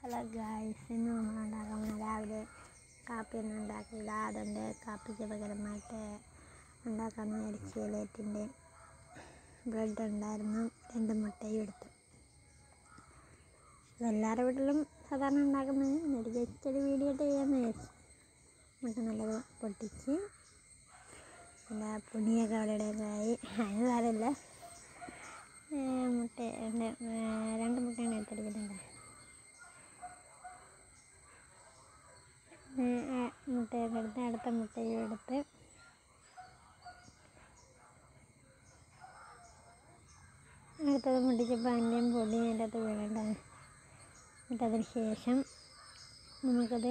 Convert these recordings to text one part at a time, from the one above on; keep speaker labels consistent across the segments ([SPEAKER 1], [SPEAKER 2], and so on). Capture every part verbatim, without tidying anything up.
[SPEAKER 1] Hello guys, ഇന്ന് നമ്മൾ ഉണ്ടാക്കാൻ പോകുന്ന രാവിലെ കാപ്പിയൊന്നും ഉണ്ടാക്കില്ല. അതുകൊണ്ട് കാപ്പിക്ക് പകരമായിട്ട് ഉണ്ടാക്കാൻ മേടിച്ച് ലേറ്റിൻ്റെ ബ്രെഡ് ഉണ്ടായിരുന്നു. രണ്ട് മുട്ടയും എടുത്തു. എല്ലാവരുടെ വീട്ടിലും സാധാരണ ഉണ്ടാക്കുന്നത് എനിക്ക് ഇച്ചിരി വീഡിയോ ചെയ്യാമെന്ന് വിചാരിച്ചു. മുട്ട നല്ലത് പൊട്ടിച്ച് പിന്നെ പൊടിയൊക്കെ അവിടെ ആയി. അതിന് സാരമില്ല. മുട്ട രണ്ട് മുട്ടയാണ് എടുത്തിരിക്കുന്നുണ്ട്. മുട്ടയൊക്കെ എടുത്ത് അടുത്ത മുട്ടയും എടുത്ത് അടുത്തത് മുട്ടിച്ചപ്പോൾ അതിൻ്റെയും പൊടി അതിൻ്റെ അകത്ത് വീഴേണ്ട. എന്നിട്ടതിന് ശേഷം നമുക്കത്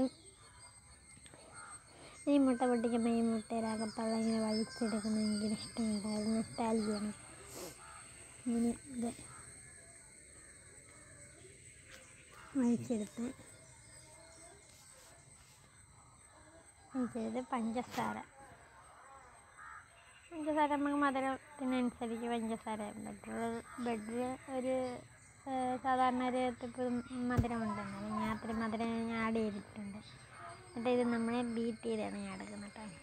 [SPEAKER 1] ഈ മുട്ട പൊട്ടിക്കുമ്പോൾ ഈ മുട്ടയുടെ അകത്തുള്ള ഇങ്ങനെ വലിച്ചെടുക്കുന്ന എനിക്കൊരു ഇഷ്ടമുണ്ട്. അത് നൊസ്റ്റാൾജിയാണ്. ഇങ്ങനെ ഇത് വലിച്ചെടുത്ത് ചെയ്ത് പഞ്ചസാര പഞ്ചസാര നമുക്ക് മധുരത്തിനനുസരിച്ച് പഞ്ചസാര ബെഡർ ബെഡർ ഒരു സാധാരണ ഒരു ഇപ്പം മധുരം ഉണ്ടെന്ന് ഞാൻ അത്രയും മധുരം ഞാൻ ആഡ് ചെയ്തിട്ടുണ്ട്. എന്നിട്ട് ഇത് നമ്മൾ ബീറ്റ് ചെയ്താണ് ഞാൻ എടുക്കുന്നത് കേട്ടോ.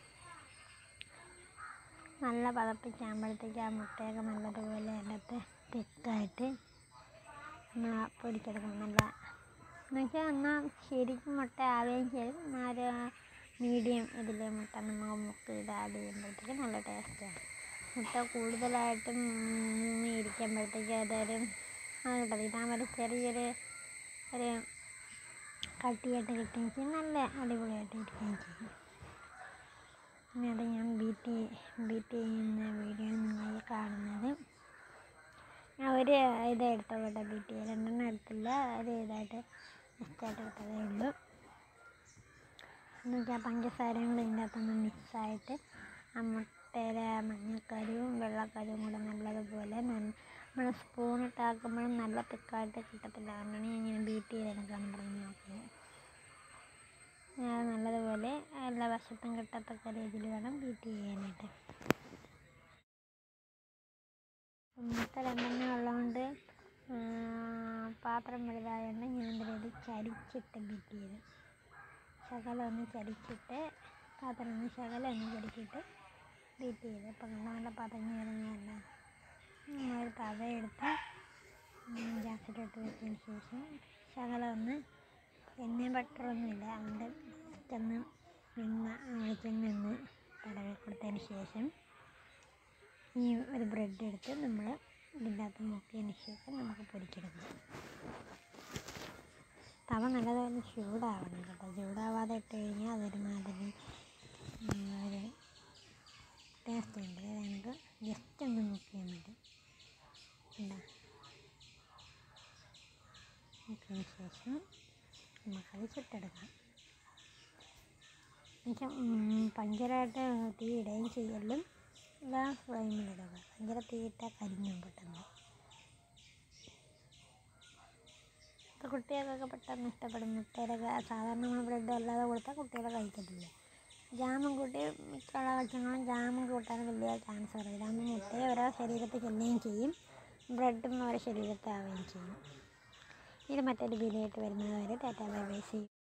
[SPEAKER 1] നല്ല പതപ്പിച്ചാകുമ്പോഴത്തേക്ക് ആ മുട്ടയൊക്കെ നല്ലതുപോലെ അതിനകത്ത് തിക്കായിട്ട് പൊരിച്ചെടുക്കണം. നല്ല എന്നുവെച്ചാൽ എന്നാൽ ശരിക്കും മുട്ട ആവുകയും ചെയ്യും. എന്നാൽ മീഡിയം ഇതിൽ മുട്ട നമ്മൾ മുക്ക് ഇത് ആഡ് ചെയ്യുമ്പോഴത്തേക്ക് നല്ല ടേസ്റ്റാണ്. മുട്ട കൂടുതലായിട്ടും ഇരിക്കുമ്പോഴത്തേക്ക് അതൊരു കിട്ടും. ഇതാകുമ്പോൾ ചെറിയൊരു ഒരു കട്ടിയായിട്ട് കിട്ടുകയും ചെയ്യും. നല്ല അടിപൊളിയായിട്ട് ഇരിക്കുകയും ചെയ്യും. പിന്നെ അത് ഞാൻ ബീറ്റ് ബീറ്റ് ചെയ്യുന്ന വീഡിയോ നിങ്ങൾ കാണുന്നത്. ഞാൻ ഒരു ഇത് എടുത്തോളൂ കേട്ടോ. ബീറ്റ് ചെയ്ത് രണ്ടെണ്ണം എടുത്തില്ല, ഒരു ഇതായിട്ട് ജസ്റ്റായിട്ട് എടുത്തതേ ഉള്ളൂ. എന്നുവെച്ചാൽ പഞ്ചസാരയും കൂടെ ഇതിൻ്റെ അകത്തൊന്ന് മിക്സായിട്ട് ആ മുട്ടയുടെ മഞ്ഞക്കരുവും വെള്ളക്കരുവും കൂടെ നല്ലതുപോലെ നമ്മൾ സ്പൂണിട്ടാക്കുമ്പോഴും നല്ല തിക്കായിട്ട് കിട്ടത്തില്ല. അതുകൊണ്ടാണ് ഞാൻ ഇങ്ങനെ ബീറ്റ് ചെയ്തെടുക്കാൻ പറഞ്ഞ് നോക്കിയത്. അത് നല്ലതുപോലെ എല്ലാ വശത്തും കിട്ടത്തക്ക രീതിയിൽ വേണം ബീറ്റ് ചെയ്യാനായിട്ട്. മുട്ട രണ്ടെണ്ണം ഉള്ളതുകൊണ്ട് പാത്രം വലുതായതുകൊണ്ട് ഞാൻ ഇതിലത് ചരിച്ചിട്ട് ബീറ്റ് ചെയ്തു. ശകലം ഒന്ന് ചരിച്ചിട്ട് പാത്രം ഒന്ന് ശകലം ഒന്ന് ചരിച്ചിട്ട് ബീറ്റ് ചെയ്ത് ഇപ്പം നല്ല പതഞ്ഞ് വരുന്നതല്ല. ഒരു തവ എടുത്ത് ഗ്യാസിലോട്ട് വെച്ചതിന് ശേഷം ശകലം ഒന്ന് എണ്ണ ബട്ടറൊന്നുമില്ല, അതുകൊണ്ട് ജസ്റ്റൊന്ന് എണ്ണ വെളിച്ചെണ്ണ ഒന്ന് തടവി കൊടുത്തതിന് ശേഷം ഈ ഒരു ബ്രെഡ് എടുത്ത് നമ്മൾ ഇതിൻ്റെ അകത്ത് മുക്കിയതിന് ശേഷം നമുക്ക് പൊരിച്ചെടുക്കാം. തവ നല്ലതുപോലെ ചൂടാവണം കേട്ടോ. ചൂടാവാതെ ഇട്ട് കഴിഞ്ഞാൽ അതൊരുമാതിരി ഒരു ടേസ്റ്റ് ഉണ്ട്. നമുക്ക് ജസ്റ്റ് ഒന്ന് മുക്കിയാൽ മതി. എന്താ മുക്കിയതിന് ശേഷം നമുക്കത് ചുട്ടെടുക്കാം. എന്നുവെച്ചാൽ ഭയങ്കരമായിട്ട് തീ ഇടുകയും ചെയ്യലും എല്ലാ ഫ്ലെയിമിലിടുക. ഭയങ്കര തീയിട്ടാൽ കരിഞ്ഞും പെട്ടെന്ന്. കുട്ടികൾക്കൊക്കെ പെട്ടെന്ന് ഇഷ്ടപ്പെടും. മുട്ടയുടെ സാധാരണ നമ്മൾ ബ്രെഡ് അല്ലാതെ കൊടുത്താൽ കുട്ടികളെ കഴിക്കത്തില്ല. ജാമും കൂട്ടി മിക്കുള്ള ഭക്ഷണങ്ങളും ജാമും കൂട്ടാൻ വലിയ ചാൻസ് കുറവ്. ഇതാകുമ്പോൾ മുട്ടയെ ഓരോ ശരീരത്തിൽ ചെല്ലുകയും ചെയ്യും, ബ്രെഡും ഓരോ ശരീരത്തിൽ ആവുകയും ചെയ്യും. ഇത് മറ്റൊരു വീഡിയോ ആയിട്ട് വരുന്നത് വരെ ടാറ്റാ ബൈ ബൈ. സീ.